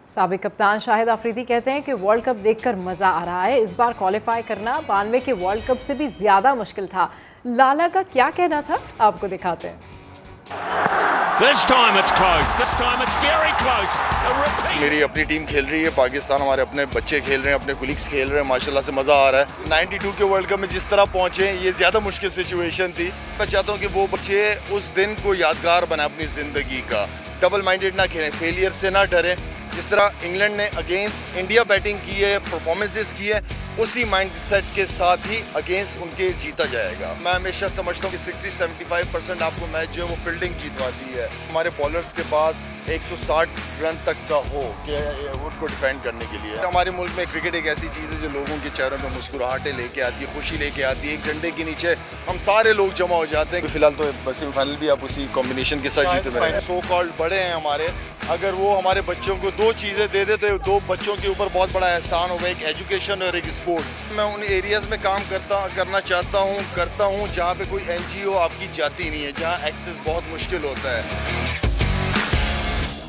साबिक कप्तान शाहिद आफरीदी कहते हैं कि वर्ल्ड कप देखकर मजा आ रहा है। इस बार क्वालिफाई करना 92 के वर्ल्ड कप से भी ज्यादा मुश्किल था। लाला का क्या कहना था, आपको दिखाते हैं। This time it's close. This time it's very close. A repeat. मेरी अपनी टीम खेल रही है, पाकिस्तान, हमारे अपने बच्चे खेल रहे हैं, अपने कुलीग्स खेल रहे हैं, माशाल्लाह से मज़ा आ रहा है। 92 के वर्ल्ड कप में जिस तरह पहुंचे, ये ज़्यादा मुश्किल सिचुएशन थी। मैं चाहता हूं कि वो बच्चे उस दिन को यादगार बनाए अपनी ज़िंदगी का। डबल माइंडेड ना खेलें, फेलियर से ना डरें। जिस तरह इंग्लैंड ने अगेंस्ट इंडिया बैटिंग की है, परफॉर्मेंसेस की है, उसी माइंडसेट के साथ ही अगेंस्ट उनके जीता जाएगा। मैं हमेशा समझता हूँ कि 60-75% आपको मैच जो है वो फील्डिंग जीतवाती है। हमारे बॉलर्स के पास 160 रन तक का हो कि उनको डिफेंड करने के लिए। हमारे मुल्क में क्रिकेट एक ऐसी चीज़ है जो लोगों के चेहरों में मुस्कुराहटें लेके आती है, खुशी लेके आती है। एक झंडे के नीचे हम सारे लोग जमा हो जाते हैं। फिलहाल तो सेमीफाइनल भी आप उसी कॉम्बिनेशन के साथ जीते हुए। सो कॉल्ड बड़े हैं हमारे, अगर वो हमारे बच्चों को दो चीज़ें दे देते तो दो बच्चों के ऊपर बहुत बड़ा एहसान होगा, एक एजुकेशन और एक स्पोर्ट्स। मैं उन एरियाज़ में काम करना करता हूँ जहाँ पे कोई NGO आपकी जाती नहीं है, जहाँ एक्सेस बहुत मुश्किल होता है।